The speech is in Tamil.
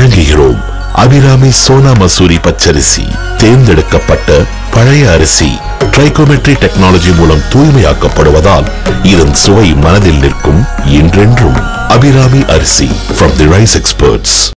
வழங்குகிறோம். அபிராமி சோனா மசூரி பச்சரிசி, தேர்ந்தெடுக்கப்பட்ட பழைய அரிசி, ட்ரைகோமெட்ரி டெக்னாலஜி மூலம் தூய்மையாக்கப்படுவதால் இதன் சுவை மனதில் நிற்கும் என்றென்றும். அபிராமி அரிசி from the rice experts.